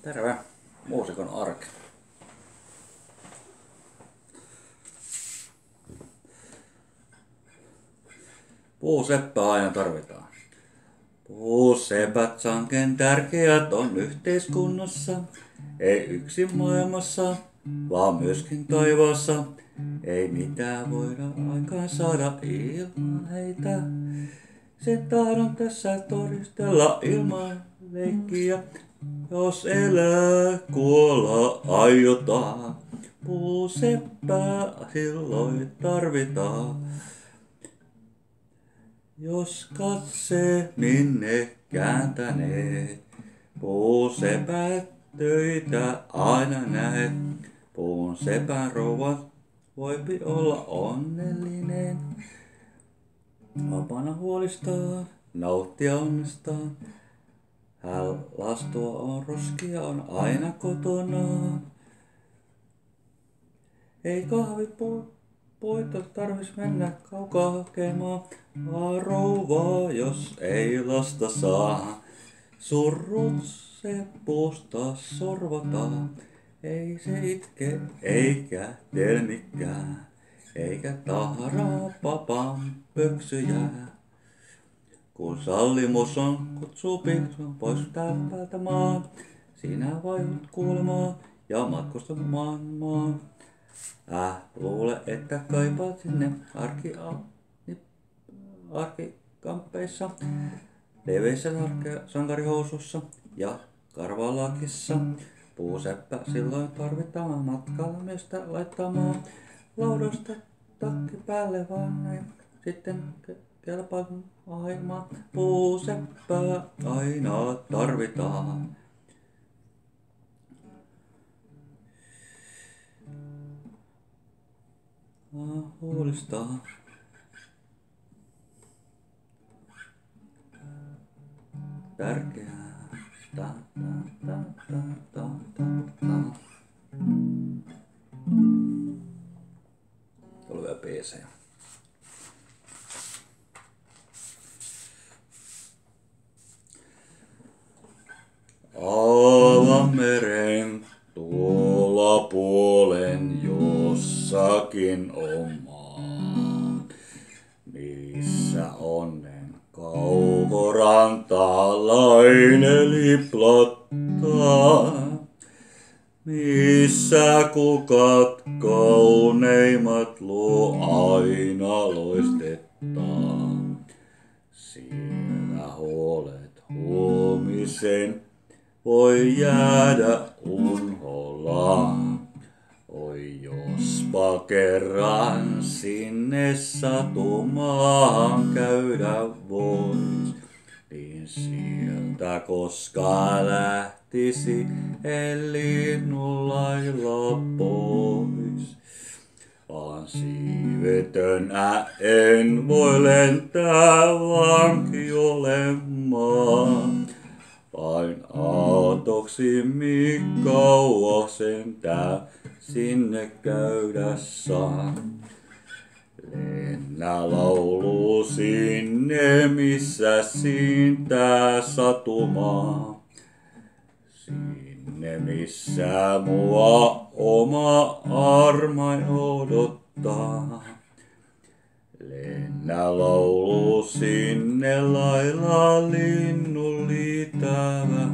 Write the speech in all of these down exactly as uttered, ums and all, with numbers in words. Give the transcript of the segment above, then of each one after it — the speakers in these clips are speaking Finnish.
Terve, muusikon arki. Puuseppä aina tarvitaan. Puusepät sanken tärkeät on yhteiskunnassa, ei yksin maailmassa, vaan myöskin taivaassa. Ei mitään voida aikaan saada ilman heitä. Sen tahdon tässä todistella ilman leikkiä. Jos elää, kuolla aiotaan, puuseppää silloin tarvitaan. Jos katse minne kääntäneet, puusepät töitä aina näet. Puun sepän rouva voipi olla onnellinen. Vapaana huolistaan, nauttia onnestaan. Hän lastua on roskia, on aina kotona. Ei kahvipuita tarvis mennä kaukaa hakemaan, vaan rouvaa, jos ei lasta saa. Surrut se puusta sorvataan, ei se itke eikä telmikään, eikä tahraa papan pöksyjä. Kun sallimus on kutsuu piksun pois täältä maan, sinä vaihdut kuolemaan ja matkustat maailmaan. Äh, luule, että kaipaat sinne arki, arkikamppeissa, leveissä sankarihousussa ja karvalakissa. Puuseppä silloin tarvitaan matkalla miestä laittamaan, laudasta takki päälle vaan näin, sitten kelpaa aima. Puuseppää aina tarvitaan. Huolistaan. Tärkeää. Ta, ta, ta, ta, ta, ta, ta. Tuolla vielä biisejä. Aavameren tuolla puolen jossakin on maa, missä onnen kaukorantalainen liplottaa, missä kukat kauneimmat luo aina loistettaa. Siellä huolet huomisen voi jäädä unholaan. Oi jospa kerran sinne satumaan käydä vois, niin sieltä koskaan lähtisi en linnullailla pois. Vaan siivetönä en voi lentää vanki olemaan, vain aatoksi mi kauas sentään sinne käydä saan. Lennä laulu sinne, missä siintää satumaa. Sinne, missä mua oma armain odottaa. Lennä laulu sinne lailla linnunliitävä.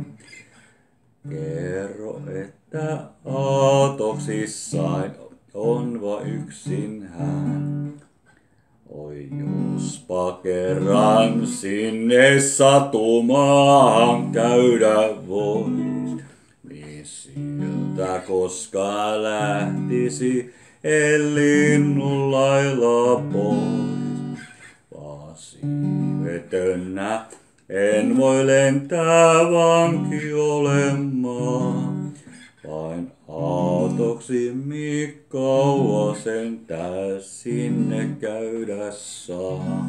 Kerro, että aatoksissain on vain yksin hän. Oi jospa kerran sinne satumaan käydä vois, niin sieltä koskaan lähtisi en linnullailla pois. Vaan siivetönä en voi lentää vanki olemaan, vain aatoksi mi kauas sentään sinne käydä saa.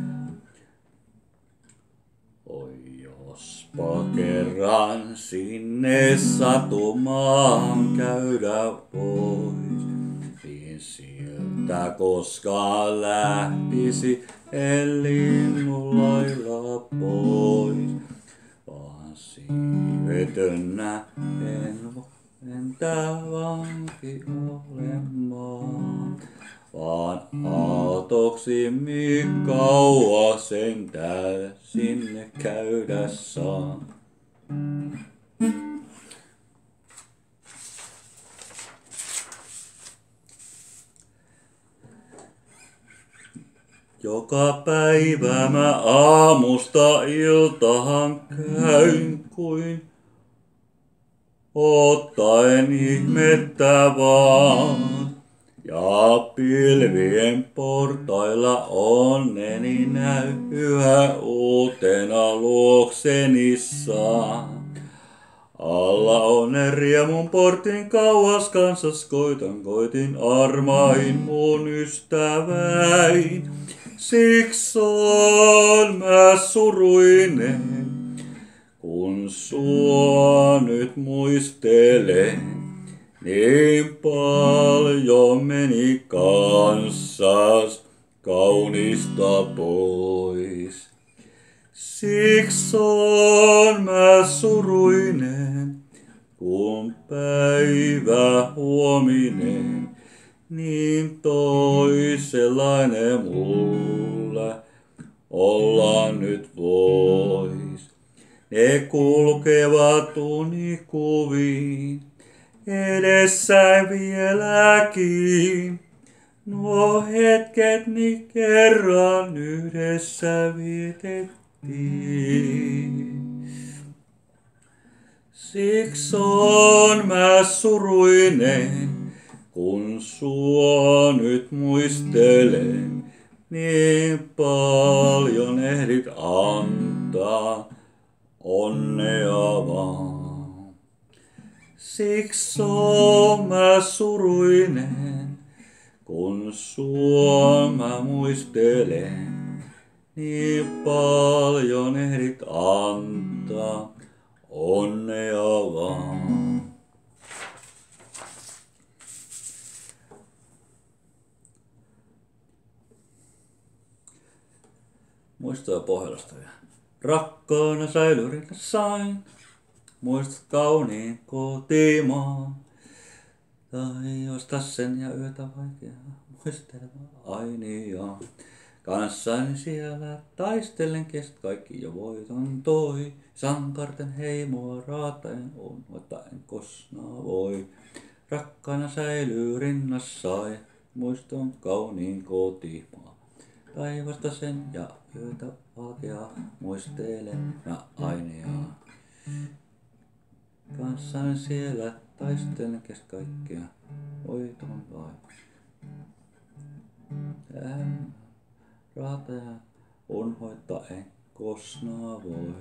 Oi jospa kerran sinne satumaan käydä pois, niin sieltä koskaan lähtisi en linnullailla pois, vaan siivetönä Vetönnä en entä vanki olemaan, vaan aatoksi mi kauas sentään sinne käydä saan. Joka päivä mä aamusta iltahan käyn kuin ottaen ihmettä vaan. Ja pilvien portailla onneni näy yhä uutena luokseni saa. Alla onnen riemun portin kauas kansas koitan, koitin armain mun ystäväin. Siksi on mä suruinen, kun sua nyt muistelen. Niin paljon meni kanssas kaunista pois. Siksi on mä suruinen, kun päivä huominen niin toisenlainen mulle olla nyt vois. Ne kulkevat unikuviin edessä vieläkin. Nuo hetket niin kerran yhdessä vietettiin. Siksi on mä suruinen, kun sua nyt muistelen. Niin paljon ehdit antaa onnea vaan. Siksi on mä suruinen, kun sua mä muistelen. Niin paljon ehdit antaa onnea vaan. Muistoja Pohjolasta vielä. Rakkaana säilyrintä sain, muistat kauniin kotimaan. Taivaasta sen ja yötä vaikeaa muistelemaan ainiaan. Kanssani siellä taistellen kest kaikki jo voiton toi. Sankarten heimoa raataen on, mutta en koskaan voi. Rakkaana säilyy rinnassai, muiston kauniin kotimaa. Taivasta sen ja yötä valkeaa muistelen mä aineaa. Kanssani siellä taistelen kest kaikkea voiton vai. Raataja on hoitaa en koskaan voi.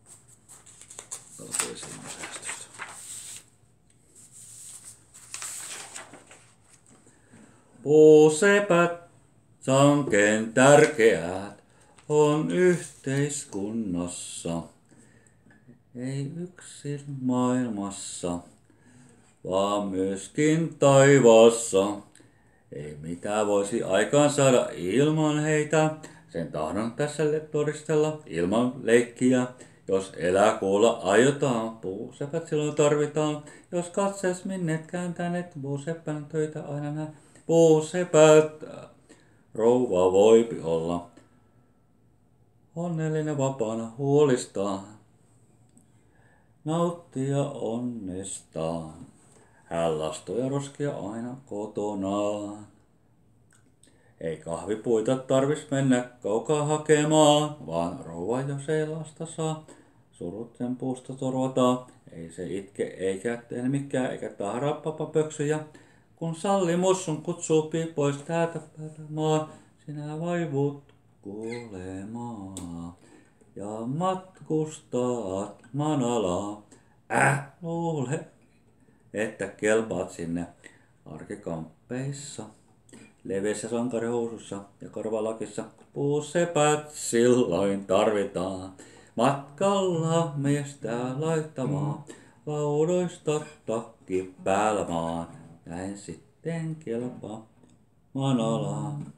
Puusepät sanken tärkeät on yhteiskunnassa, ei yksin maailmassa, vaan myöskin taivaassa. Ei mitä voisi aikaan saada ilman heitä, sen tahdon tässä todistella ilman leikkiä. Jos elää kuolla aiotaan, puusepät silloin tarvitaan. Jos katsees minnet kääntäneet, puuseppän töitä aina näin. Puusepät, rouva voipi olla onnellinen vapaana huolistaan, nauttia onnestaan. Hän lastoja roskia aina kotonaan. Ei kahvipuita tarvis mennä kaukaa hakemaan, vaan rouva jos ei lasta saa, surut sen puusta torvataan. Ei se itke eikä tee mikään eikä tahraa papapöksyjä, kun sallimus sun kutsuu pois täältä maan, sinä vaivut kuolemaan ja matkustaat manalaa. Äh, luule, että kelpaat sinne arkikamppeissa, leveissä sankarihousussa ja karvalakissa. Puusepät silloin tarvitaan, matkalla miestä laittamaan, laudoista takki päällä maan. Näin sitten kelpaa manalaan.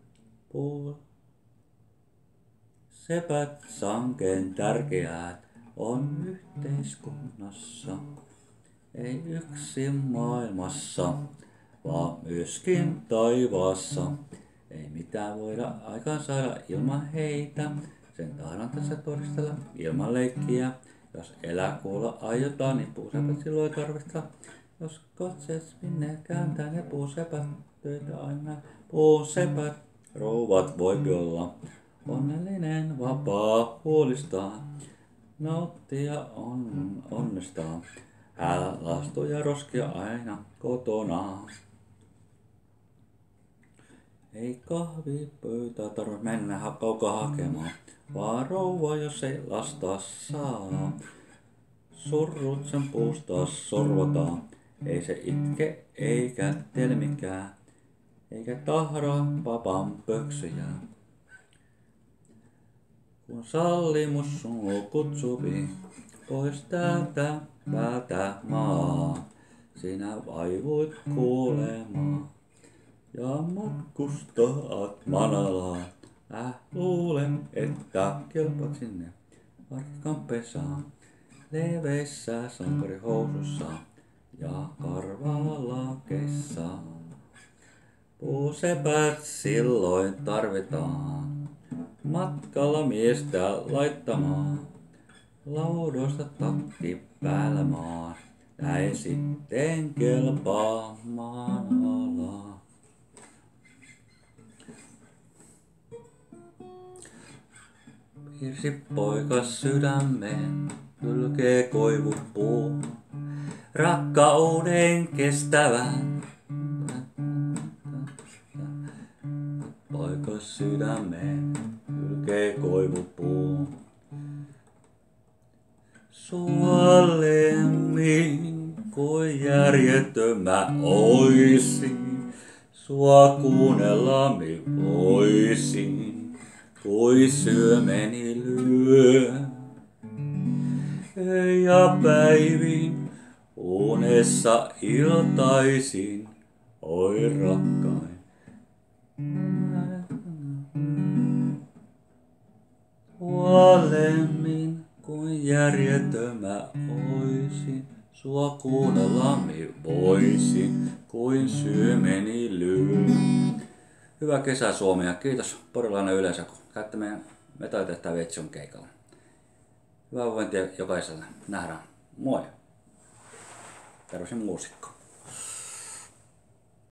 Puusepät sanken tärkeät on yhteiskunnassa. Ei yksin maailmassa, vaan myöskin taivaassa. Ei mitään voida aikaansaada ilman heitä. Sen tahdon tässä todistella ilman leikkiä. Jos elää kuolla aiotaan, niin puusepät silloin tarvittaa. Jos katseet minne kääntää ne puusepät, töitä aina puusepät. Rouvat voi olla onnellinen, vapaa, huolistaan. Nauttia on onnestaan. Älä lastoja roskia aina kotona. Ei kahvipöytää tarvitse mennä kaukaa hakemaan, vaan rouva jos ei lastaa saa. Surrut sen puusta sorvataan, ei se itke eikä telmikään, eikä tahra papan pöksyjä. Kun sallimus sun kutsupi pois täältä päältä maa, sinä vaivuit kuolemaan. Ja matkustaat manalaan, äh luulen, että kelpat sinne Markan pesaan. Leveissä sankarihousussa ja karvalakeissa. Puusepät silloin tarvitaan, matkalla miestä laittamaan. Laudoista takki päällä maan, näin sitten kelpaa manalaa. Piirsi poikas sydämeen, kylkee koivupuu, rakkauden kestävän. Poikas sydämeen, kylkee koivupuu. Sua lemmin, kuin järjetön mä oisin, sua kuunnella mi voisin. Kui syömeni lyö, ja päivin unessa iltaisin, oi rakkain. Sua lemmin, kuin järjetön mä oisin, sua kuunnella mi voisin, kuin syömeni lyö. Hyvää kesää Suomi ja kiitos porilainen yleensä, kun käytte meidän metallitehtaan Veitsion keikalla. Hyvää vointia jokaiselle. Nähdään. Moi. Terveisin muusikko.